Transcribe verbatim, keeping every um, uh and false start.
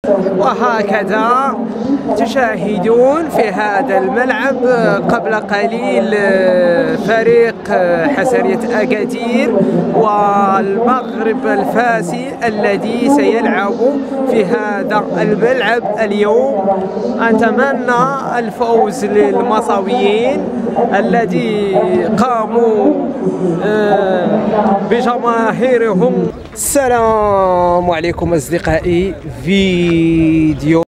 وهكذا تشاهدون في هذا الملعب قبل قليل فريق حسرية أكادير والمغرب الفاسي الذي سيلعب في هذا الملعب اليوم. أتمنى الفوز للمصاويين الذي قاموا بجماهيرهم. السلام عليكم أصدقائي. فيديو